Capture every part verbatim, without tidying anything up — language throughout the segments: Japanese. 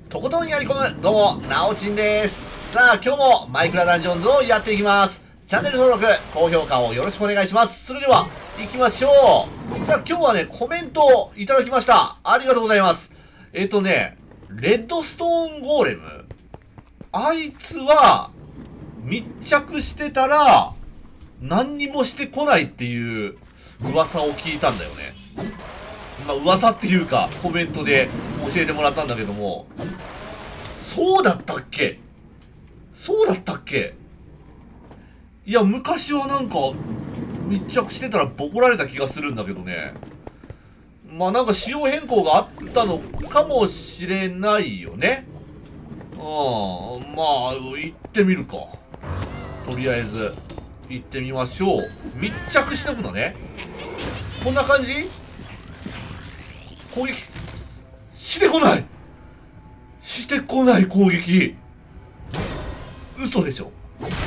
とことんやり込む、どうも、なおちんです。さあ、今日もマイクラダンジョンズをやっていきます。チャンネル登録、高評価をよろしくお願いします。それでは、行きましょう。さあ、今日はね、コメントをいただきました。ありがとうございます。えっとね、レッドストーンゴーレム。あいつは、密着してたら、何にもしてこないっていう噂を聞いたんだよね。まあ、噂っていうか、コメントで教えてもらったんだけども、そうだったっけそうだったっけいや、昔はなんか、密着してたらボコられた気がするんだけどね。まあなんか仕様変更があったのかもしれないよね。うん、まあ、行ってみるか。とりあえず、行ってみましょう。密着しておくのね。こんな感じ攻撃、してこないしてこない攻撃嘘でしょ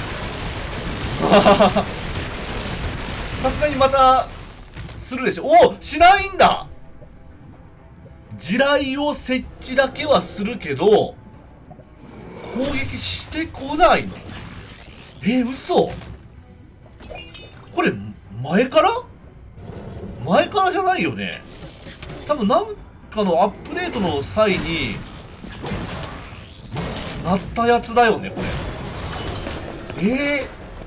さすがにまた、するでしょおおしないんだ地雷を設置だけはするけど、攻撃してこないのえ、嘘これ、前から前からじゃないよね多分なんかのアップデートの際になったやつだよねこれえ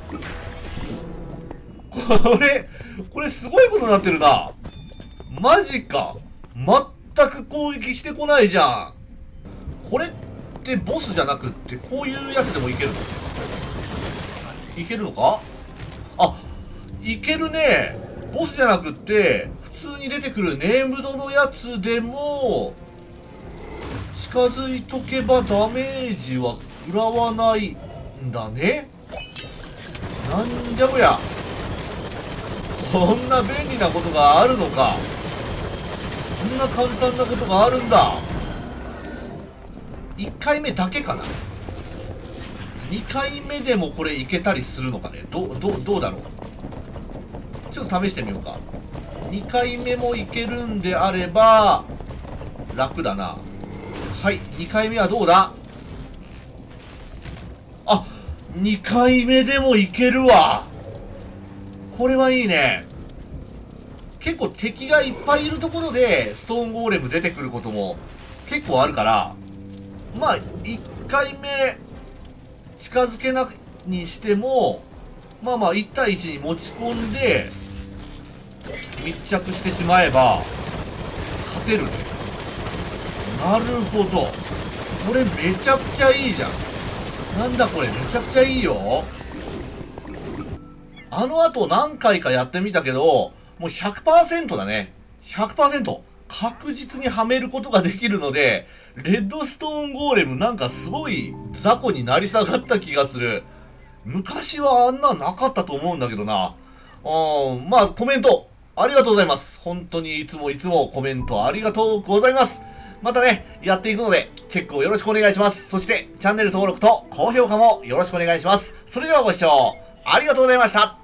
ー、これこれすごいことになってるなマジか全く攻撃してこないじゃんこれってボスじゃなくってこういうやつでもいけるのいけるのかあいけるねボスじゃなくって普通に出てくるネームドのやつでも近づいとけばダメージは食らわないんだねなんじゃこりゃこんな便利なことがあるのかこんな簡単なことがあるんだいっかいめだけかなにかいめでもこれいけたりするのかねどどどうだろうちょっと試してみようかにかいめもいけるんであれば楽だなはいにかいめはどうだあにかいめでもいけるわこれはいいね結構敵がいっぱいいるところでストーンゴーレム出てくることも結構あるからまあいっかいめ近づけなにしてもまあまあいち対いちに持ち込んで密着してしまえば勝てるねなるほどこれめちゃくちゃいいじゃんなんだこれめちゃくちゃいいよあの後何回かやってみたけどもう ひゃくパーセント だね ひゃくパーセント 確実にはめることができるのでレッドストーンゴーレムなんかすごい雑魚になり下がった気がする昔はあんななかったと思うんだけどなうんまあコメントありがとうございます。本当にいつもいつもコメントありがとうございます。またね、やっていくので、チェックをよろしくお願いします。そして、チャンネル登録と高評価もよろしくお願いします。それではご視聴ありがとうございました。